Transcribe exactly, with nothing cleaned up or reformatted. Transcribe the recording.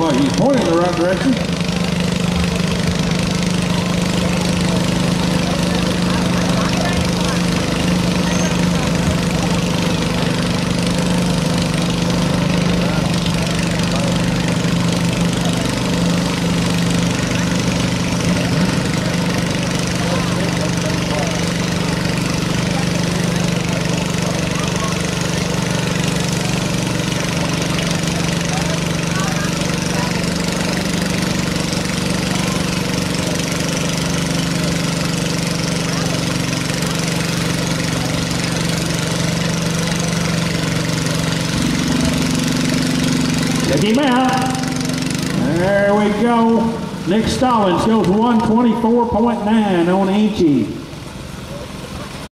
like he's pointing in the right direction. Check him out. There we go. Nick Stallings goes one twenty-four point nine on Inchy.